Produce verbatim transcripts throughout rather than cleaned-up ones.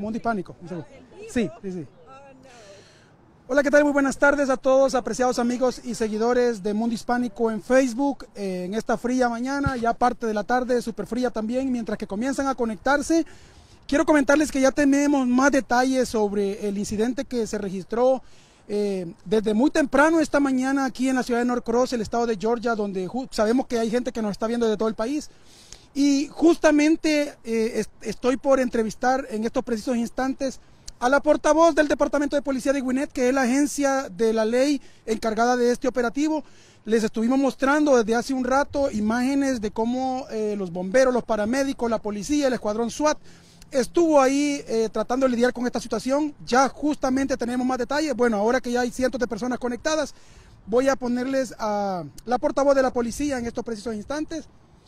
Mundo Hispánico. Sí, sí, sí. Hola, ¿qué tal? Muy buenas tardes a todos, apreciados amigos y seguidores de Mundo Hispánico en Facebook, eh, en esta fría mañana, ya parte de la tarde, súper fría también, mientras que comienzan a conectarse. Quiero comentarles que ya tenemos más detalles sobre el incidente que se registró eh, desde muy temprano esta mañana aquí en la ciudad de Norcross, el estado de Georgia, donde sabemos que hay gente que nos está viendo de todo el país. Y justamente eh, est estoy por entrevistar en estos precisos instantes a la portavoz del Departamento de Policía de Gwinnett, que es la agencia de la ley encargada de este operativo. Les estuvimos mostrando desde hace un rato imágenes de cómo eh, los bomberos, los paramédicos, la policía, el escuadrón SWAT estuvo ahí eh, tratando de lidiar con esta situación. Ya justamente tenemos más detalles. Bueno, ahora que ya hay cientos de personas conectadas, voy a ponerles a la portavoz de la policía en estos precisos instantes.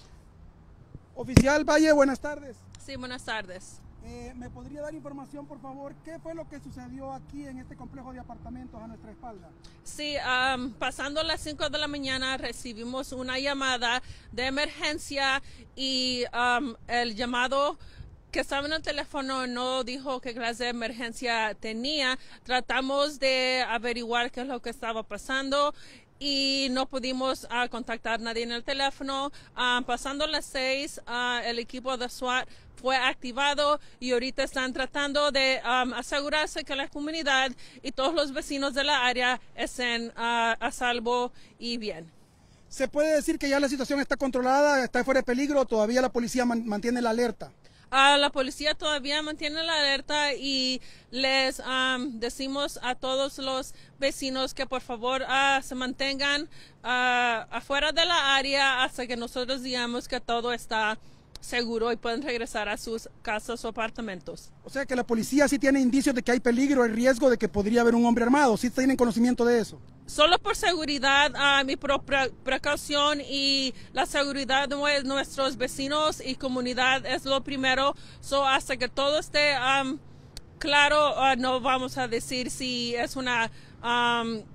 Oficial Valle, buenas tardes. Sí, buenas tardes. Eh, ¿Me podría dar información, por favor? ¿Qué fue lo que sucedió aquí en este complejo de apartamentos a nuestra espalda? Sí, um, pasando las cinco de la mañana recibimos una llamada de emergencia y um, el llamado que estaba en el teléfono no dijo qué clase de emergencia tenía. Tratamos de averiguar qué es lo que estaba pasando y no pudimos uh, contactar a nadie en el teléfono. Uh, pasando las seis, uh, el equipo de SWAT fue activado y ahorita están tratando de um, asegurarse que la comunidad y todos los vecinos de la área estén uh, a salvo y bien. ¿Se puede decir que ya la situación está controlada, está fuera de peligro, o todavía la policía man mantiene la alerta? Uh, la policía todavía mantiene la alerta y les um, decimos a todos los vecinos que por favor uh, se mantengan uh, afuera de la área hasta que nosotros digamos que todo está seguro y pueden regresar a sus casas o apartamentos. O sea que la policía sí tiene indicios de que hay peligro, hay riesgo de que podría haber un hombre armado. ¿Sí tienen conocimiento de eso? Solo por seguridad, uh, mi pre precaución y la seguridad de nuestros vecinos y comunidad es lo primero. So, hasta que todo esté um, claro, uh, no vamos a decir si es una um,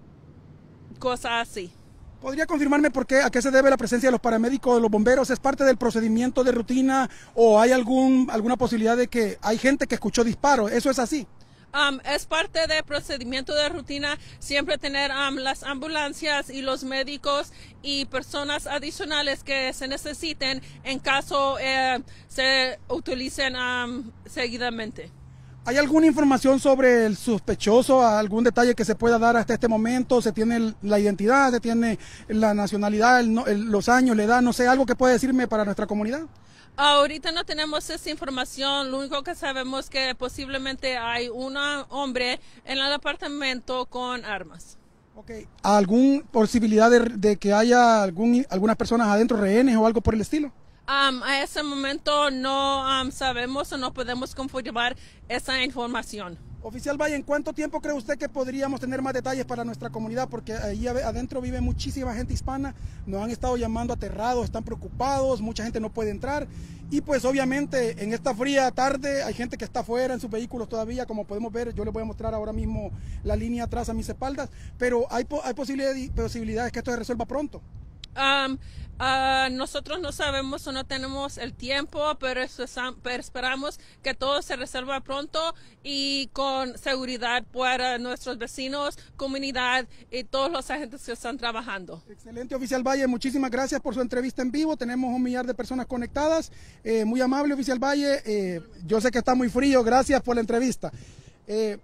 cosa así. ¿Podría confirmarme por qué, a qué se debe la presencia de los paramédicos, de los bomberos? ¿Es parte del procedimiento de rutina o hay algún, alguna posibilidad de que hay gente que escuchó disparos? ¿Eso es así? Um, es parte del procedimiento de rutina siempre tener um, las ambulancias y los médicos y personas adicionales que se necesiten en caso eh, se utilicen um, seguidamente. ¿Hay alguna información sobre el sospechoso? ¿Algún detalle que se pueda dar hasta este momento? ¿Se tiene la identidad? ¿Se tiene la nacionalidad, el, el, los años, la edad? No sé, algo que pueda decirme para nuestra comunidad. Ahorita no tenemos esa información. Lo único que sabemos es que posiblemente hay un hombre en el apartamento con armas. Okay. ¿Alguna posibilidad de, de que haya algún, algunas personas adentro, rehenes o algo por el estilo? Um, a ese momento no um, sabemos o no podemos confirmar esa información. Oficial Valle, ¿en cuánto tiempo cree usted que podríamos tener más detalles para nuestra comunidad? Porque ahí adentro vive muchísima gente hispana, nos han estado llamando aterrados, están preocupados, mucha gente no puede entrar y pues obviamente en esta fría tarde hay gente que está afuera en sus vehículos todavía, como podemos ver. Yo les voy a mostrar ahora mismo la línea atrás a mis espaldas, pero hay, hay posibilidades, posibilidades que esto se resuelva pronto. Um, uh, nosotros no sabemos o no tenemos el tiempo, pero, eso, pero esperamos que todo se resuelva pronto y con seguridad para nuestros vecinos, comunidad y todos los agentes que están trabajando. Excelente, Oficial Valle, muchísimas gracias por su entrevista en vivo. Tenemos un millar de personas conectadas. Eh, muy amable, Oficial Valle. Eh, yo sé que está muy frío, gracias por la entrevista. Eh,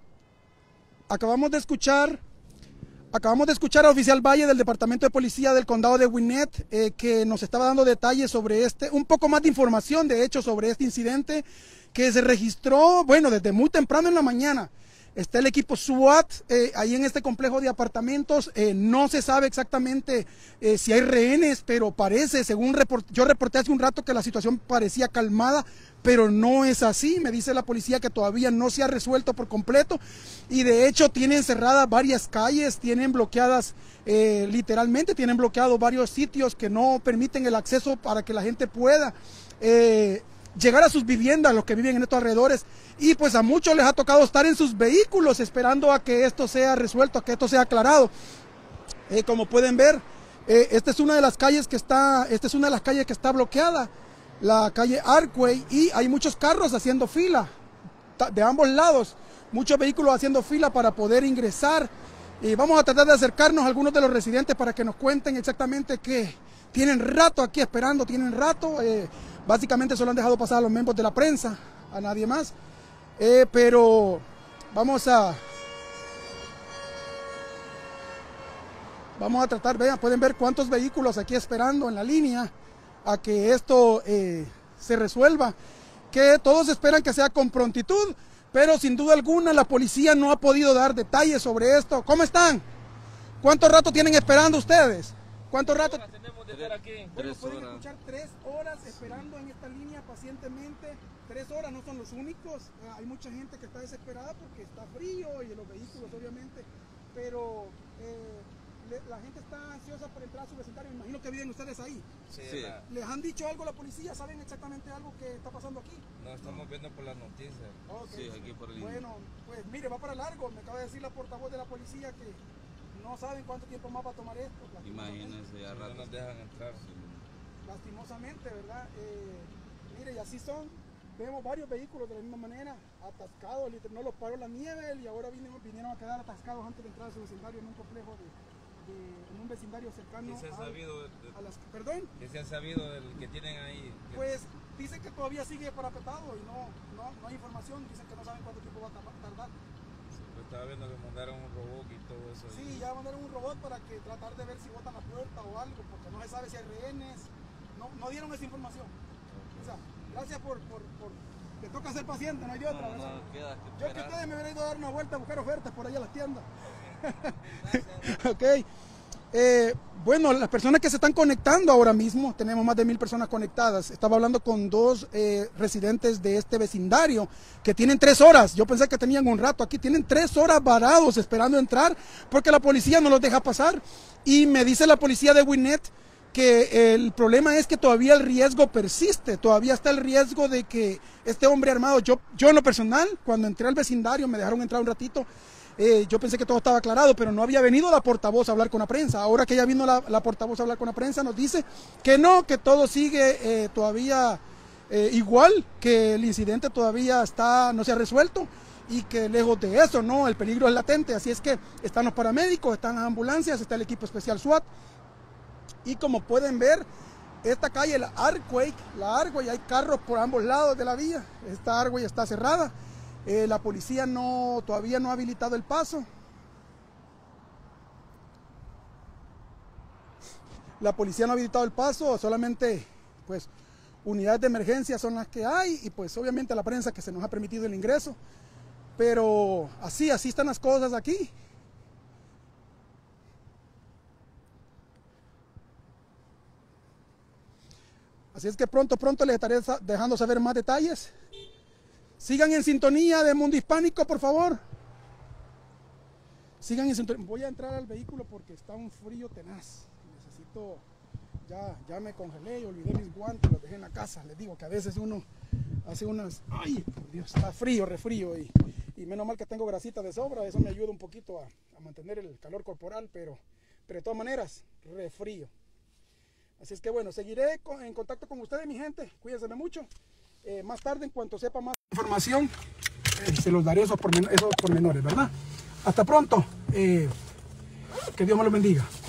acabamos de escuchar... Acabamos de escuchar al Oficial Valle del Departamento de Policía del Condado de Gwinnett, eh, que nos estaba dando detalles sobre este, un poco más de información de hecho sobre este incidente que se registró, bueno, desde muy temprano en la mañana. Está el equipo SWAT eh, ahí en este complejo de apartamentos. Eh, no se sabe exactamente eh, si hay rehenes, pero parece, según report, yo reporté hace un rato que la situación parecía calmada, pero no es así. Me dice la policía que todavía no se ha resuelto por completo y de hecho tienen cerradas varias calles, tienen bloqueadas, eh, literalmente tienen bloqueados varios sitios que no permiten el acceso para que la gente pueda eh, llegar a sus viviendas, los que viven en estos alrededores, y pues a muchos les ha tocado estar en sus vehículos esperando a que esto sea resuelto, a que esto sea aclarado. Eh, como pueden ver, eh, esta es una de las calles que está, esta es una de las calles que está bloqueada, la calle Arkway, y hay muchos carros haciendo fila. de ambos lados, muchos vehículos haciendo fila para poder ingresar. Y vamos a tratar de acercarnos a algunos de los residentes para que nos cuenten exactamente qué. Tienen rato aquí esperando, tienen rato. Eh, básicamente solo han dejado pasar a los miembros de la prensa, a nadie más. Eh, pero vamos a... Vamos a tratar, vean, pueden ver cuántos vehículos aquí esperando en la línea a que esto eh, se resuelva. Que todos esperan que sea con prontitud, pero sin duda alguna la policía no ha podido dar detalles sobre esto. ¿Cómo están? ¿Cuánto rato tienen esperando ustedes? ¿Cuánto rato? Tenemos de estar aquí. Bueno, pueden escuchar tres horas esperando en esta línea pacientemente. Tres horas no son los únicos. Eh, hay mucha gente que está desesperada porque está frío y los vehículos obviamente, pero eh, le, la gente está ansiosa por entrar a su vecindario. Me imagino que viven ustedes ahí. Sí, Sí. la- ¿Les han dicho algo a la policía? ¿Saben exactamente algo que está pasando aquí? no estamos viendo por las noticias. Ok. Sí, aquí por el... Bueno, pues mire, va para largo. Me acaba de decir la portavoz de la policía que no saben cuánto tiempo más va a tomar esto. lastimosamente. Imagínense, ya Si no rato. nos dejan entrar. Lastimosamente, ¿verdad? Eh, mire, y así son. Vemos varios vehículos de la misma manera, atascados. liter- No los paró la nieve y ahora vinieron, vinieron a quedar atascados antes de entrar a su vecindario en un complejo de, de- en un vecindario cercano ¿Qué se ha a, sabido, de- de- a las... ¿Perdón? qué se ha sabido del que tienen ahí? Que- Pues dicen que todavía sigue parapetado y no, no, no hay información. Dicen que no saben cuánto tiempo va a tar- tardar. Pues estaba viendo que mandaron un robot y todo eso. Sí, ya mandaron un robot para que tratar de ver si botan la puerta o algo, porque no se sabe si hay rehenes. No, no dieron esa información. O sea, gracias por, por, por... Te toca ser paciente, no hay de otra, No, ¿verdad? no, queda que Yo que esperar. ustedes me hubieran ido a dar una vuelta a buscar ofertas por allá a las tiendas. Ok. Eh, bueno, las personas que se están conectando ahora mismo, tenemos más de mil personas conectadas. Estaba hablando con dos eh, residentes de este vecindario que tienen tres horas. Yo pensé que tenían un rato aquí. Tienen tres horas varados esperando entrar porque la policía no los deja pasar. Y me dice la policía de Gwinnett que el problema es que todavía el riesgo persiste, todavía está el riesgo de que este hombre armado, yo, yo en lo personal, cuando entré al vecindario, me dejaron entrar un ratito, eh, yo pensé que todo estaba aclarado, pero no había venido la portavoz a hablar con la prensa. Ahora que ya vino la, la portavoz a hablar con la prensa, nos dice que no, que todo sigue eh, todavía eh, igual, que el incidente todavía está, no se ha resuelto y que lejos de eso, no, el peligro es latente. Así es que están los paramédicos, están las ambulancias, está el equipo especial SWAT. Y como pueden ver, esta calle, la Arkway, la Arkway, hay carros por ambos lados de la vía. Esta Arkway está cerrada. Eh, la policía no, todavía no ha habilitado el paso. La policía no ha habilitado el paso, solamente pues unidades de emergencia son las que hay y pues obviamente la prensa que se nos ha permitido el ingreso. Pero así, así están las cosas aquí. Así es que pronto, pronto les estaré dejando saber más detalles. Sigan en sintonía de Mundo Hispánico, por favor. Sigan en sintonía. Voy a entrar al vehículo porque está un frío tenaz. Necesito, ya, ya me congelé y olvidé mis guantes, los dejé en la casa. Les digo que a veces uno hace unas, ay, por Dios, está frío, refrío. Y, y menos mal que tengo grasita de sobra, eso me ayuda un poquito a, a mantener el calor corporal, pero, pero de todas maneras, refrío. Así es que bueno, seguiré con, en contacto con ustedes, mi gente. Cuídense mucho. Eh, más tarde, en cuanto sepa más información, eh, se los daré esos, pormen esos pormenores, ¿verdad? Hasta pronto. Eh, que Dios me los bendiga.